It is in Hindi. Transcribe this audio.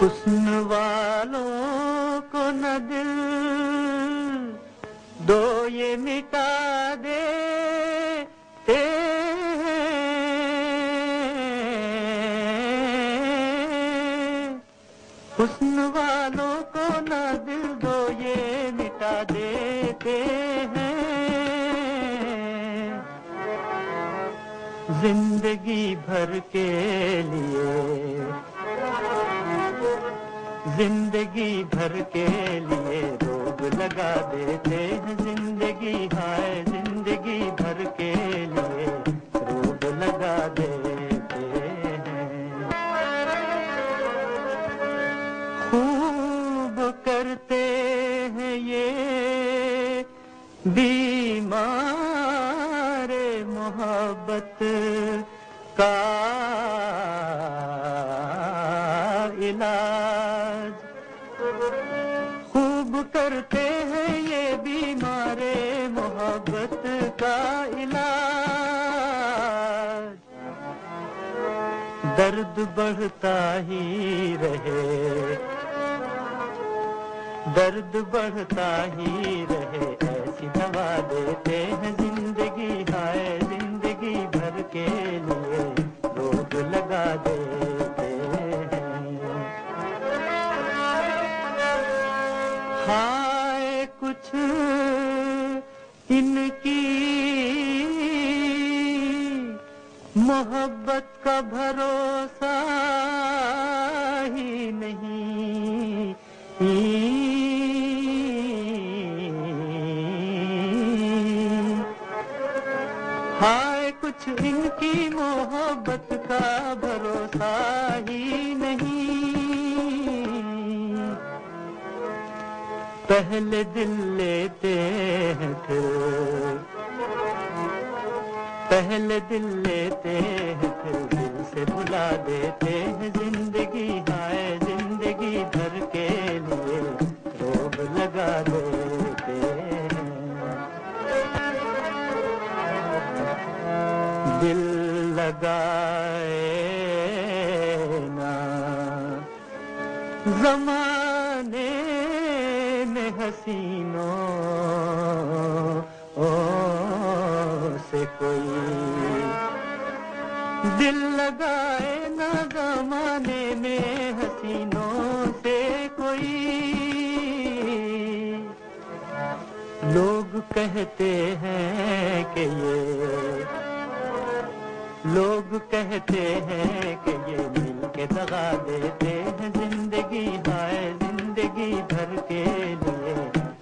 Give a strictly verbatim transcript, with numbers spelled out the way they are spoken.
हुस्न वालों को न दिल दो ये मिटा देते हुस्न वालों को न दिल दो ये मिटा देते हैं जिंदगी भर के लिए जिंदगी भर के लिए रोग लगा देते हैं जिंदगी हाय जिंदगी भर के लिए रोग लगा देते हैं खूब करते हैं ये बीमार मोहब्बत का इलाज खूब करते हैं ये बीमारे मोहब्बत का इलाज दर्द बढ़ता ही रहे दर्द बढ़ता ही रहे ऐसी दवा देते हैं जिंदगी हाय जिंदगी भर के लिए रोग लगा देते हाय कुछ इनकी मोहब्बत का भरोसा ही नहीं हाय कुछ इनकी मोहब्बत का भरोसा ही नहीं पहले दिल लेते हैं फिर पहले दिल लेते हैं फिर दिल से भुला देते हैं जिंदगी हाय जिंदगी भर के लिए रोग लगा देते हैं दिल लगाए ना ज़माने हसीनों ओ से कोई दिल लगाए ना ज़माने में हसीनों से कोई लोग कहते हैं कि ये लोग कहते हैं कि ये मिल के दगा देते हैं जिंदगी हाय जिंदगी भर के लिए